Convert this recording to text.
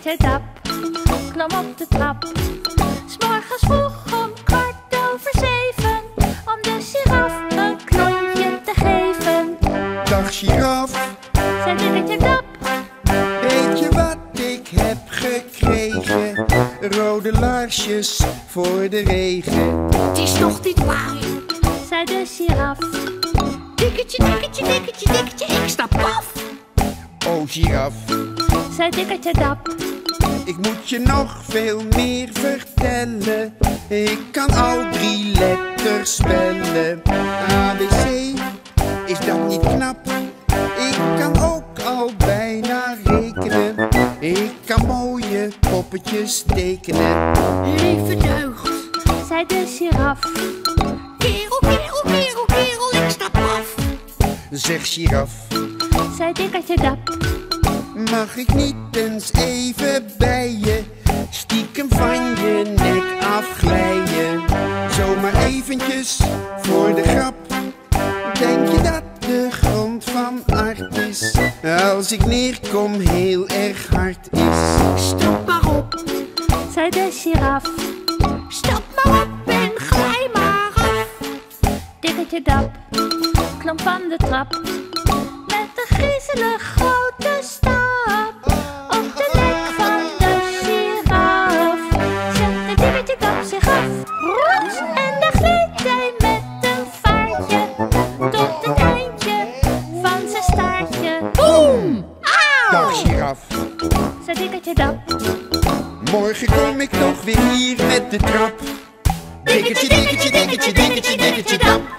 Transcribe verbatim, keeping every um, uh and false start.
dikkertje dap klom op de trap. 'S morgens vroeg om kwart over zeven, om de giraf een klontje te geven. Dag giraf, zei dikkertje dap. weet je wat ik heb gekregen? Rode laarsjes voor de regen. Het is toch niet waar, zei de giraf. dikkertje, dikkertje, dikkertje, dikkertje, ik stap af. Oh giraf, zei dikkertje dap. ik moet je nog veel meer vertellen. Ik kan al drie letters spellen. A, B, C, is dat niet knap? Ik kan ook al bijna rekenen. Ik kan mooie poppetjes tekenen. Lieve deugd, zei de giraf. kerel, kerel, kerel, kerel, ik stap af. Zeg giraf, zei dikkertje dap. mag ik niet eens even bij je stiekem van je nek afglijden? Zomaar eventjes voor de grap. Denk je dat de grond van aard is als ik neerkom heel erg hard is? Stap maar op, zei de giraf. stap maar op en glij maar af. Dikkertje dap klom van de trap met een griezelig grote stap op de nek van de giraf. Zette dikkertje dap zich af, rots, en daar gleed hij met een vaartje tot het eindje van zijn staartje. Boem! Dag giraf, zei dikkertje dap. morgen kom ik toch weer hier met de trap. Dikkertje, dikkertje, dikkertje, dikkertje, dikkertje, dap.